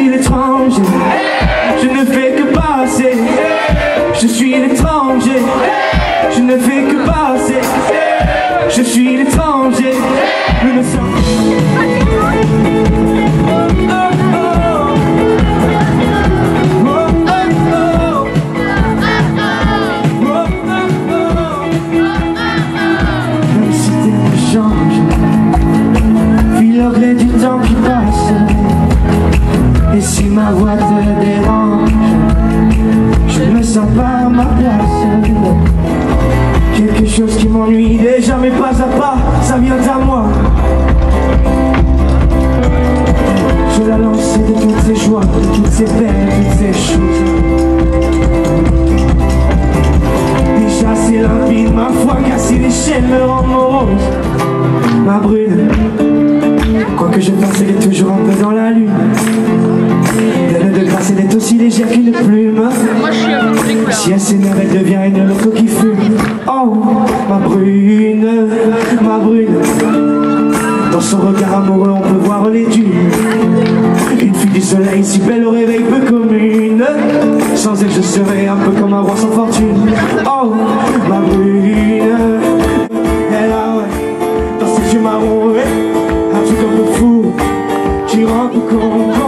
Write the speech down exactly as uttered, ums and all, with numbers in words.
suis l'étranger, je ne fais que passer. Je suis l'étranger, je ne fais que passer. Je suis l'étranger, je me sens. Même si t'es change, vis le gré du temps qui passe. Et si ma voix te dérange, je me sens pas à ma place. Quelque chose qui m'ennuie déjà, mais pas à pas, ça vient à moi. Je la lance de toutes ces joies, de toutes ces peines, de toutes ces choses. Déjà c'est limpide, ma foi, casser les chaînes me rend morose. Ma brune, quoi que je fasse, elle est toujours un peu dans la lune. Pleine de grâce, elle est aussi légère qu'une plume. Si elle s'énerve, elle devient une loco qui fume. Oh, ma brune, ma brune. Dans son regard amoureux, on peut voir les dunes. Une fille du soleil, si belle au réveil, peu commune. Sans elle, je serais un peu comme un roi sans fortune. Oh, ma brune. Elle a, ouais, dans ses yeux marrons, ouais, un truc un peu fou. Qui rend tout con.